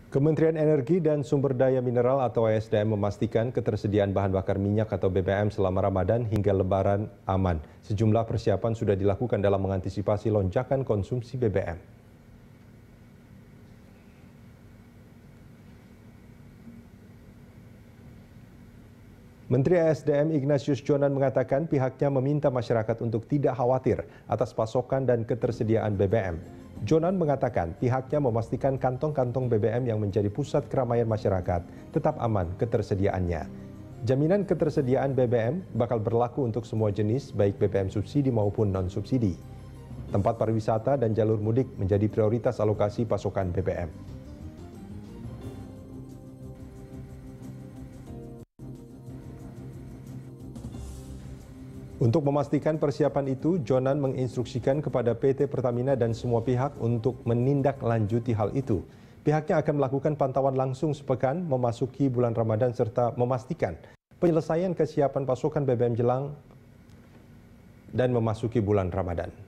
Kementerian Energi dan Sumber Daya Mineral atau ESDM memastikan ketersediaan bahan bakar minyak atau BBM selama Ramadan hingga Lebaran aman. Sejumlah persiapan sudah dilakukan dalam mengantisipasi lonjakan konsumsi BBM. Menteri ESDM Ignatius Jonan mengatakan pihaknya meminta masyarakat untuk tidak khawatir atas pasokan dan ketersediaan BBM. Jonan mengatakan pihaknya memastikan kantong-kantong BBM yang menjadi pusat keramaian masyarakat tetap aman ketersediaannya. Jaminan ketersediaan BBM bakal berlaku untuk semua jenis baik BBM subsidi maupun non-subsidi. Tempat pariwisata dan jalur mudik menjadi prioritas alokasi pasokan BBM. Untuk memastikan persiapan itu, Jonan menginstruksikan kepada PT Pertamina dan semua pihak untuk menindaklanjuti hal itu. Pihaknya akan melakukan pantauan langsung sepekan memasuki bulan Ramadan serta memastikan penyelesaian kesiapan pasokan BBM jelang dan memasuki bulan Ramadan.